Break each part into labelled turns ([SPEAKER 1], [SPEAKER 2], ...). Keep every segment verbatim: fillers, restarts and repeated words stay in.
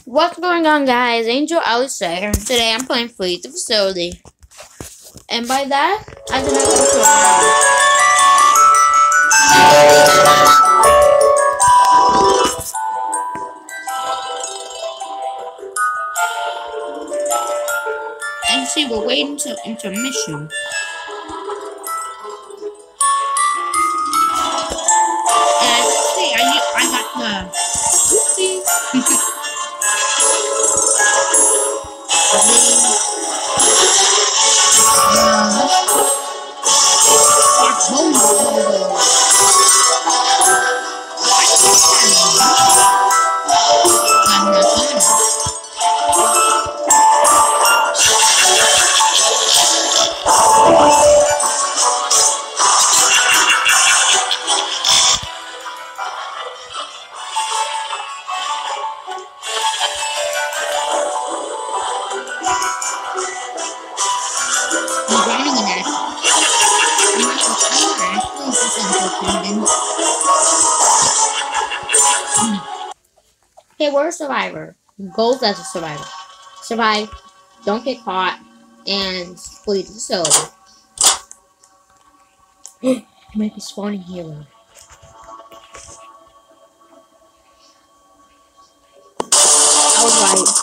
[SPEAKER 1] What's going on, guys? Angel Alice here. Today I'm playing Flee the Facility. And by that, I did not control. And see, we're waiting till intermission. And I see, I, I got the oopsie. Okay, we're a survivor. Goals as a survivor. Survive, don't get caught, and flee the facility. It might be spawning here. I was right.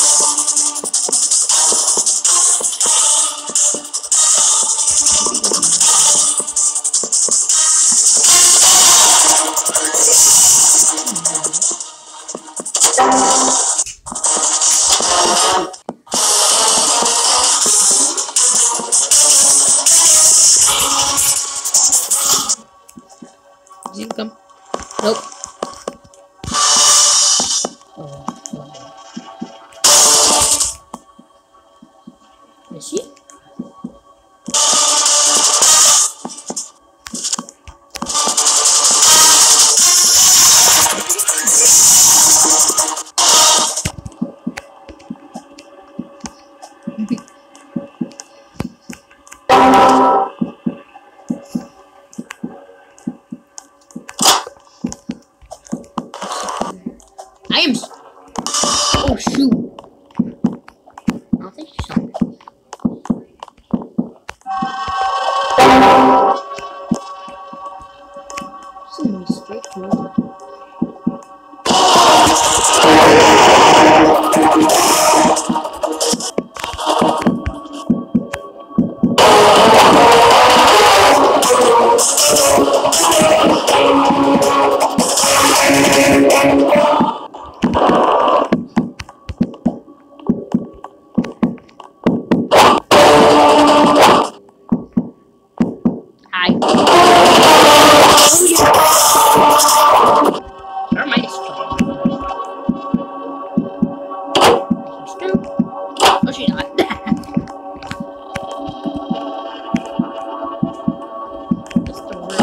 [SPEAKER 1] Is he come? Nope. Oh, oh. Is he? I am. Oh shoot! I don't think she saw me. Send me straight to her. Oh, she's not. That's the word.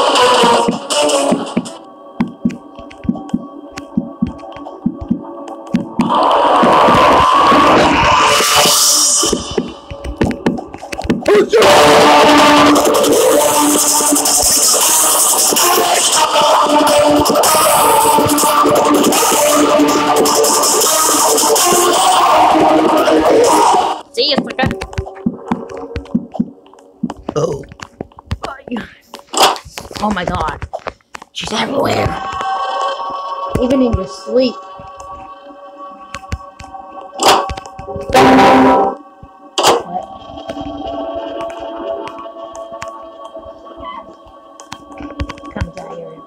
[SPEAKER 1] See you, sucker. Oh. Oh my god. She's everywhere. Even in your sleep. What? Comes out here.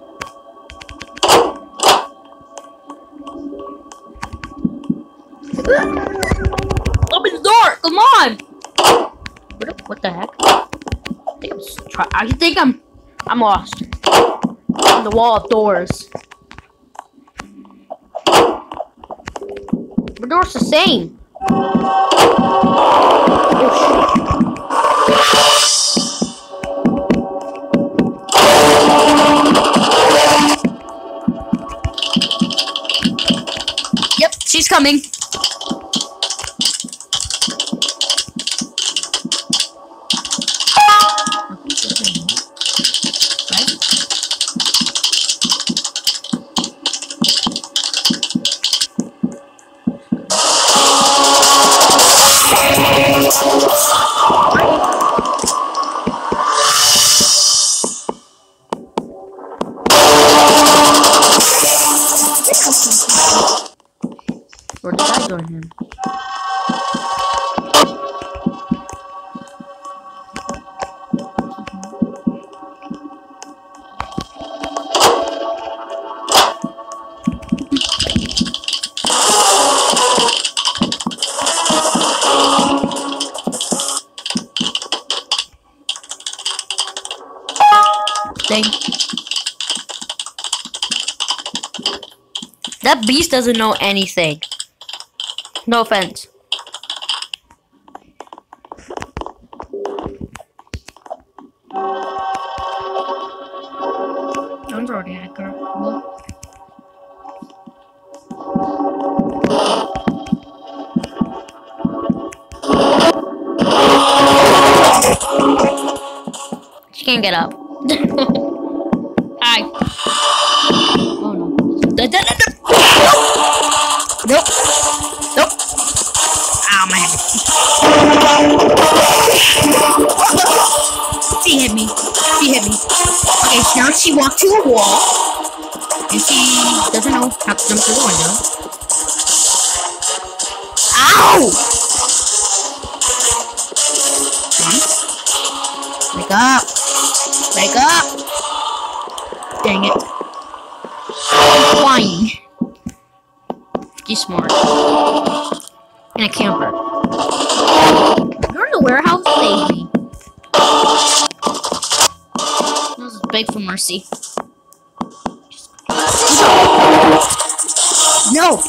[SPEAKER 1] Open the door! Come on! What the, what the heck? I think I'm try I think I'm I'm lost. In the wall of doors. The door's the same. Oh shit. Yep, she's coming. Or did I join him? Dang. That beast doesn't know anything. No offense. Don't already hacker. What? She can't get up. Hi. Oh no. Nope. Nope. Ow, my head. She hit me. She hit me. Okay, so now she walked to a wall. And she doesn't know how to jump through the window. Ow! Come on. Wake up. Wake up. Dang it. I'm flying. She's smart. And a camper. You're in the warehouse, save me. This is beg for mercy. No!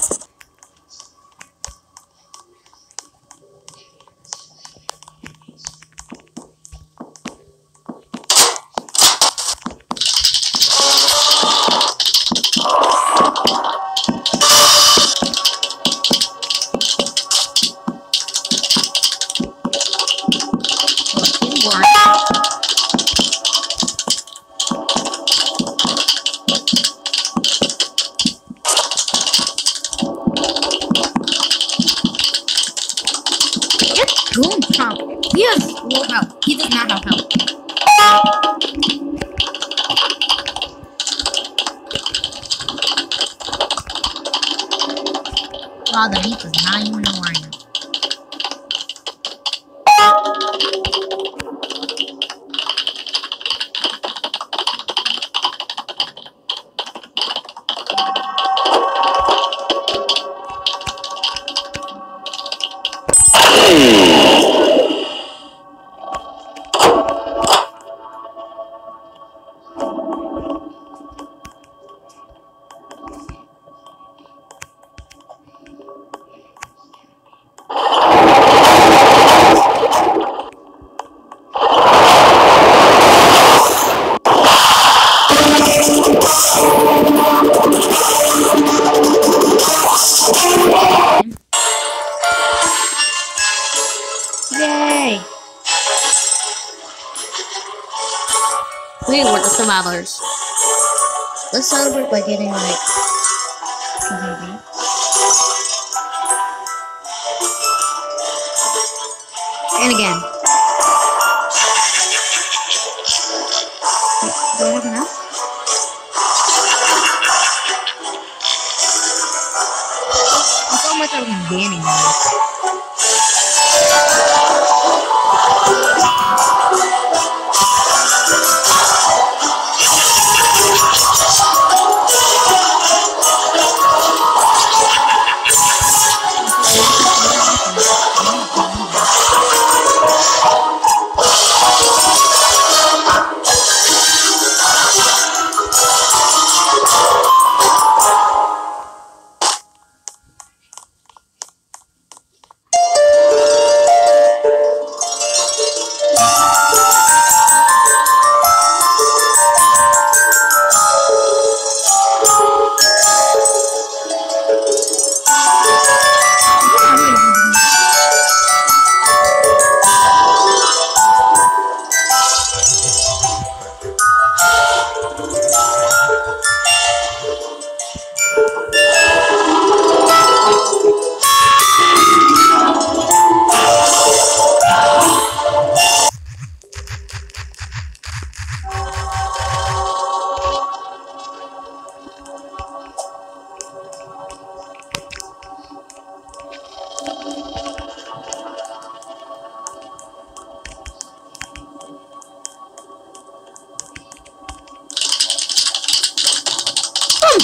[SPEAKER 1] Yes! Low health. He does not have health. Wow, the beast does not even know where I am. Yay! We were the survivors. Let's celebrate by getting like mm-hmm. And again. Do I have enough? That's how much I'm gaining now.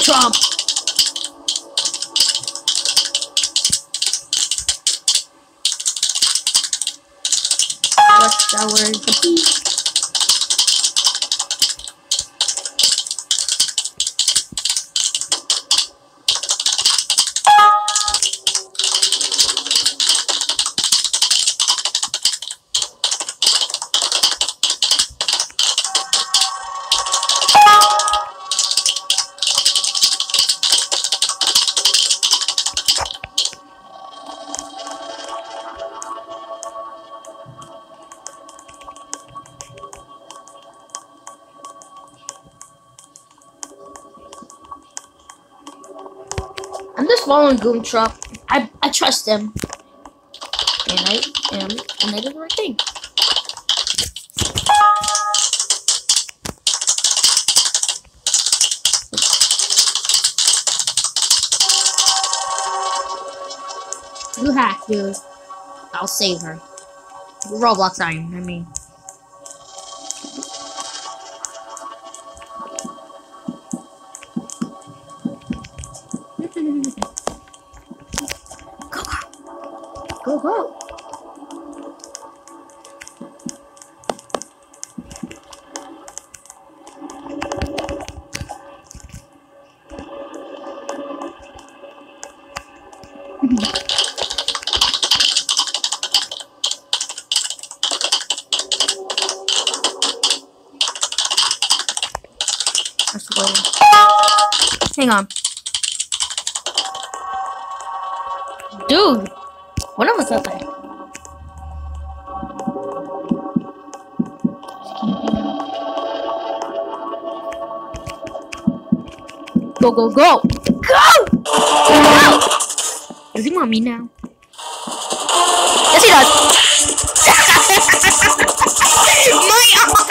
[SPEAKER 1] Trump. Watch that word. The beat. I'm just following Goomtrap. I I trust him, and I am, and I did the right thing. You hack, dude. I'll save her. Roblox iron, I mean. Go, go. Hang on. Dude, what am I up there? Go, go, go! Go! Go! Does he want me now? Yes, he does! My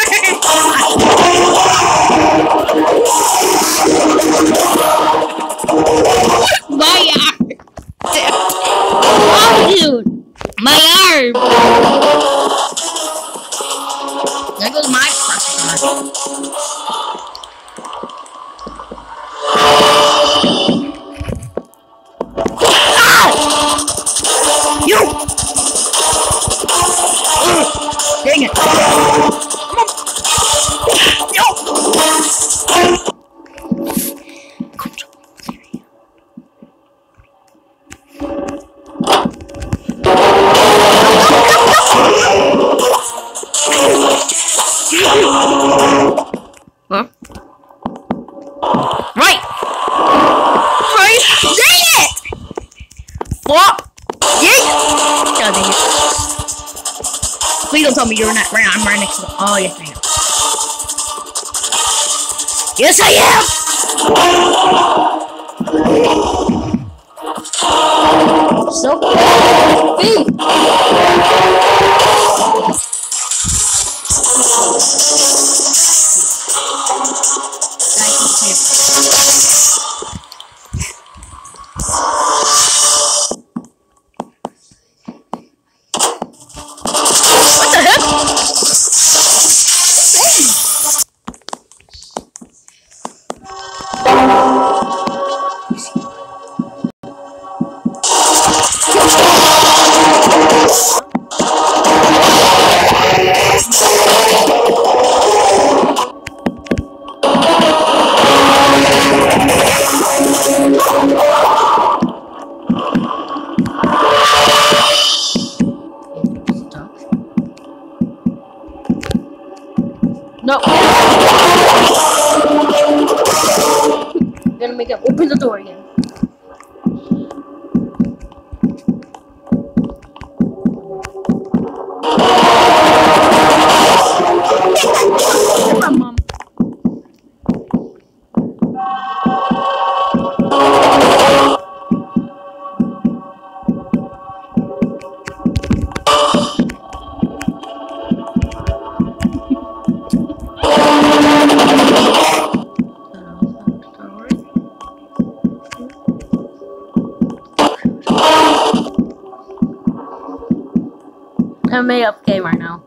[SPEAKER 1] arm! My arm! Oh, dude! My arm! There goes my pressure. You! Ugh, dang it! Come on! No! Huh? Right! Right! Dang it! What? Yeah! God dang it. Please don't tell me you're not right. I'm right next to them. Oh, yes, I am. Yes, I am! So feet! What the heck? No. I'm gonna make him open the door again. Come on, Mom. I'm A F K right now.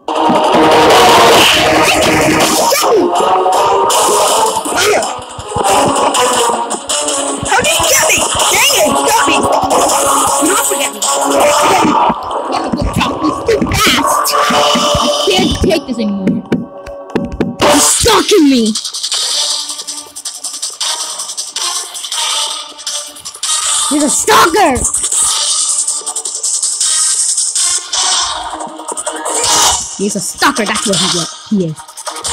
[SPEAKER 2] How did you get me? Dang it, you got me. You don't forget me.
[SPEAKER 1] Yeah, good job. He's too fast. I can't take this anymore. He's stalking me. He's a stalker. He's a stalker. That's what he is. He is.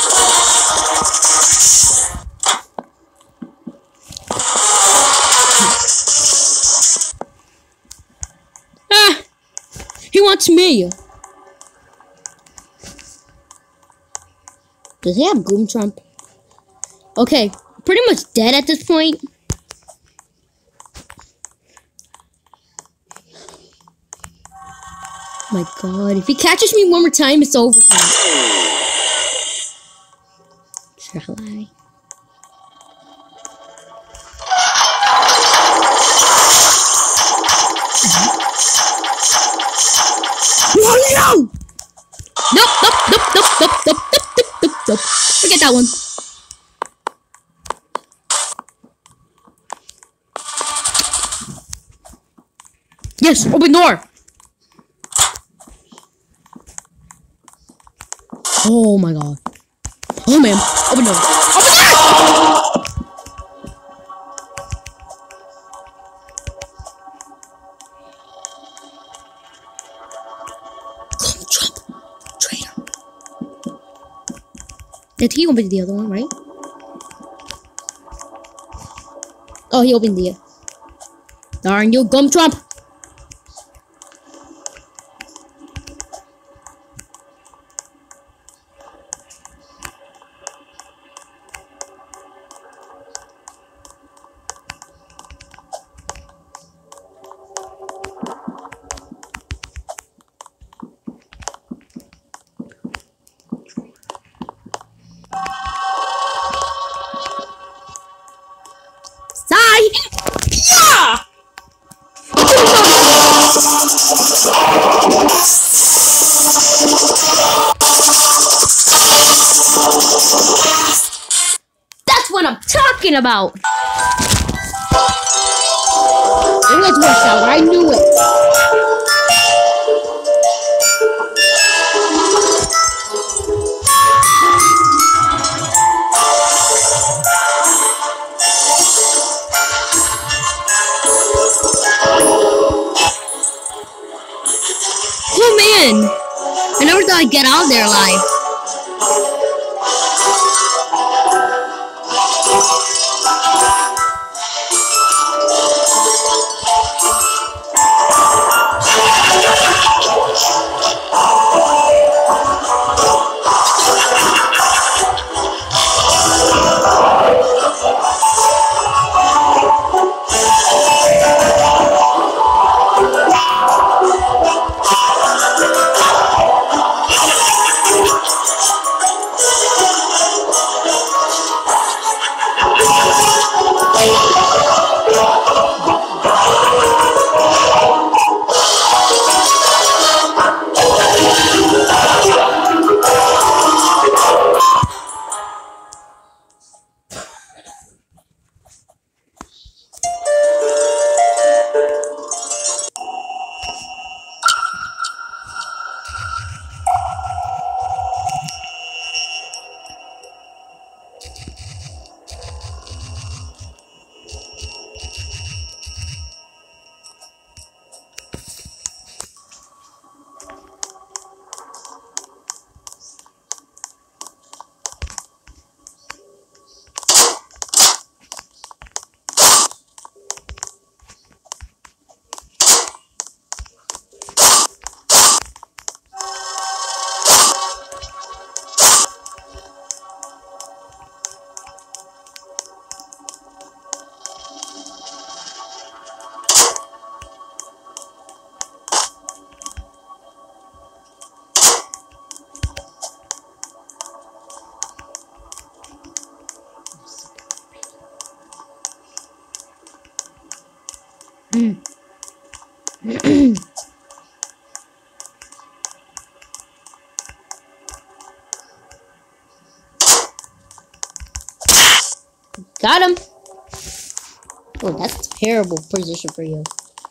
[SPEAKER 1] Ah, he wants me. Does he have Goomtrump? Okay, pretty much dead at this point. Oh my god, if he catches me one more time, it's over. Shall I? Oh no! Nope, nope, nope, nope, nope, nope, nope, nope, nope, nope. Forget that one. Yes, open door. Oh my god. Oh man, open door. Open door! Come, Trump, traitor. Did he open the other one, right? Oh, he opened the. Darn you, Gum Trump! Sigh! Yeah! That's what I'm talking about! It was worse out, I knew it! Oh man! I never thought I'd get out of there alive. Mm. Got him. Oh, that's a terrible position for you.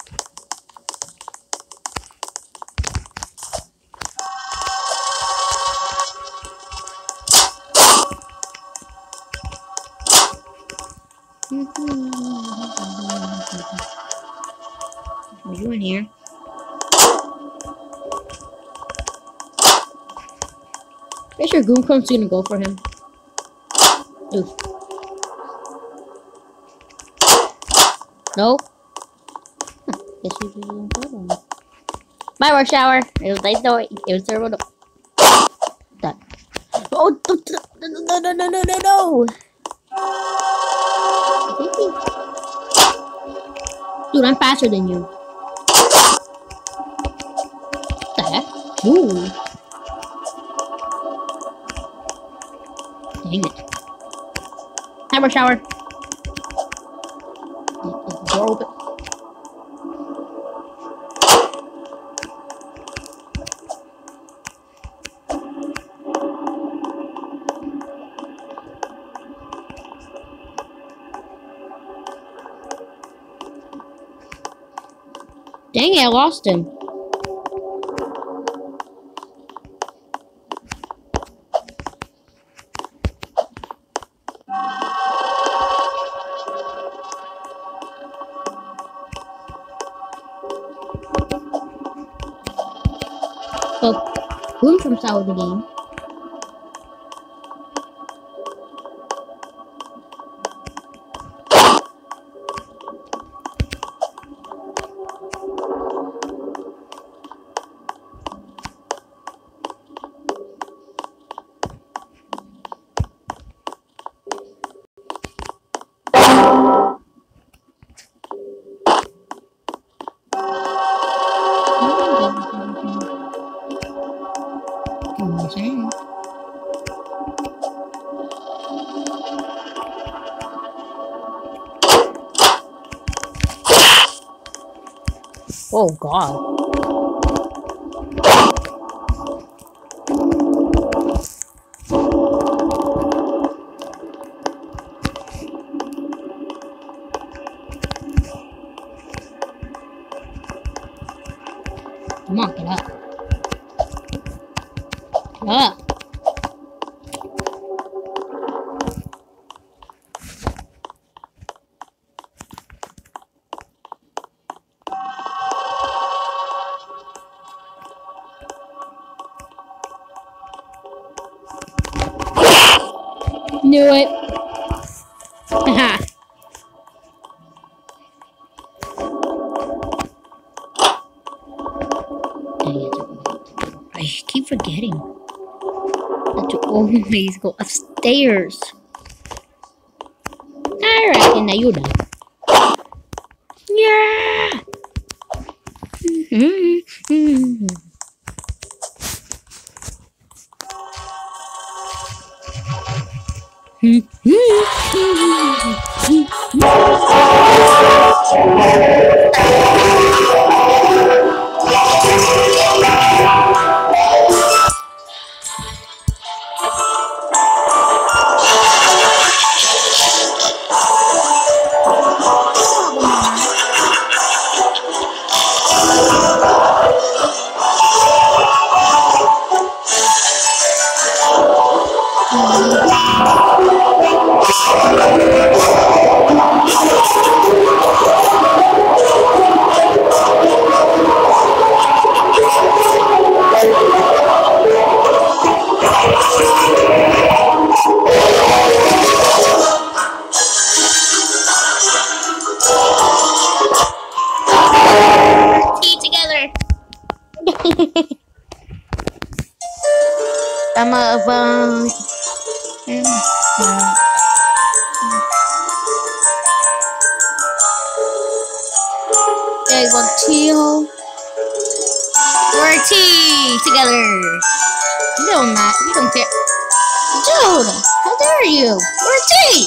[SPEAKER 1] Are you in here? Pretty sure Goomcrumb's gonna go for him. Ooh. No? Huh. Guess you just didn't go on me. My rush hour. It was nice though. It was terrible. No. That. Oh, no, no, no, no, no, no, no. Dude, I'm faster than you. What the heck? Ooh. Dang it. Hammer shower. Is the door open? Dang it, I lost him. So, Goomcrumb's out of the game. Oh god. Come on, get up. Get up. Knew it. Haha. I keep forgetting that to always go upstairs. I reckon that you know. Yeah. Mm-hmm. I'm a um, there's one teal. We're a tea together. You don't not. You don't care, dude. How dare you? We're a tea.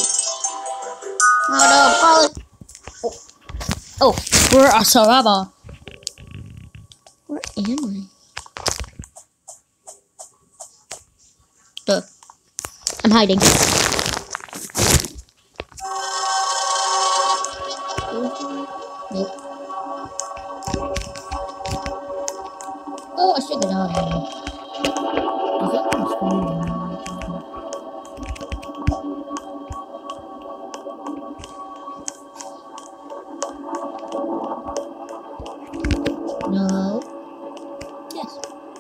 [SPEAKER 1] Oh no, oh, oh, we're a Saraba. Where am I? Duh. I'm hiding. get it out of here. I think I'm screwed. No. Yes.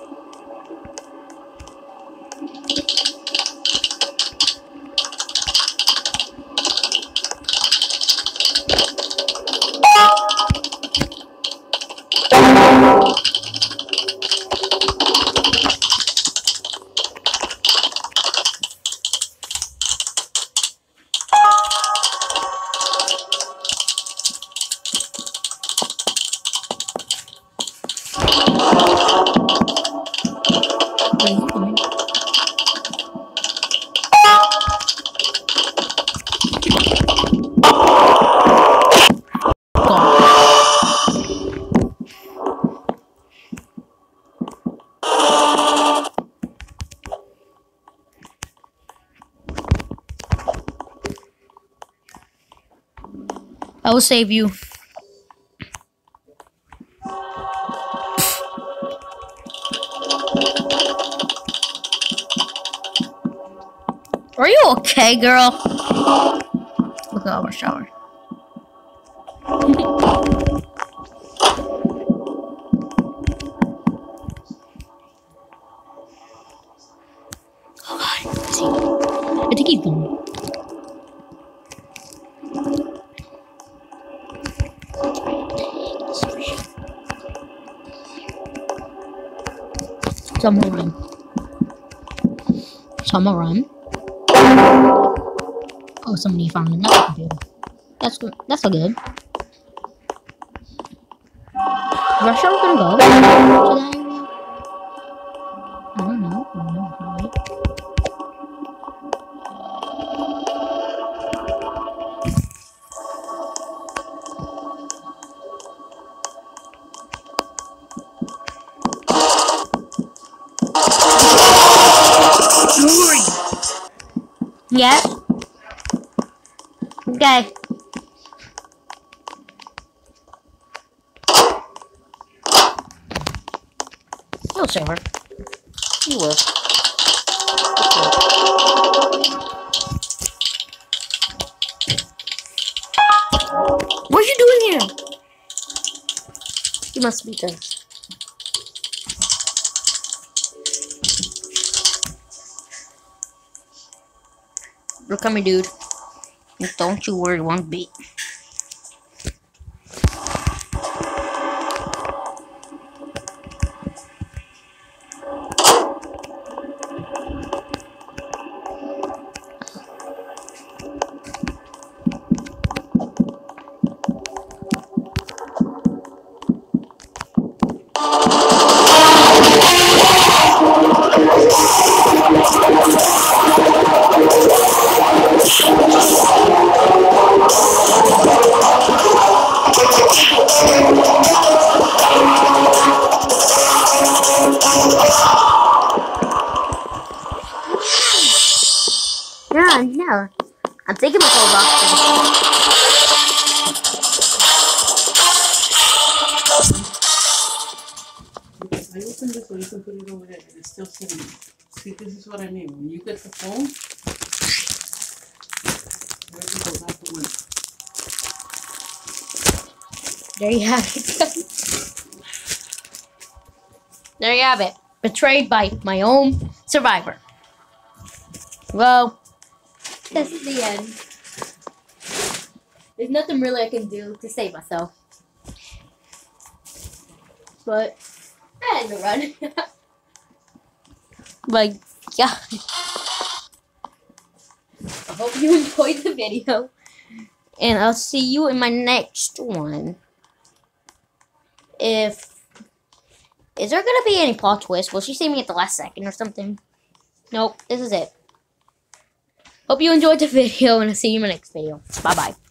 [SPEAKER 1] What are you doing? I will save you. Are you okay, girl? Look at our shower. Oh God, is he? I think he's gone. Someone run. Someone run. Oh, somebody found another computer. That's good. That's so good. Where shall we gonna go? To that area? I don't know. I don't know. Right? Yes. Okay. You'll save her. You will. What are you doing here? You must be done. Look at me, dude. Don't you worry one bit. Yeah, no. I'm taking my whole box.
[SPEAKER 3] I opened this so you can put it over there and it's still sitting. See, this is what I mean. When you get the phone, everything goes out the window.
[SPEAKER 1] There you have it. There you have it. Betrayed by my own survivor. Well, that's the end. There's nothing really I can do to save myself. But I had to run. But yeah. I hope you enjoyed the video. And I'll see you in my next one. If is there gonna be any plot twist? Will she save me at the last second or something? Nope, this is it. Hope you enjoyed the video and I'll see you in my next video. Bye bye.